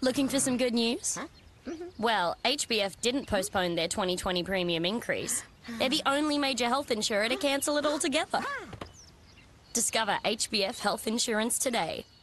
Looking for some good news? Well, HBF didn't postpone their 2020 premium increase. They're the only major health insurer to cancel it altogether. Discover HBF health insurance today.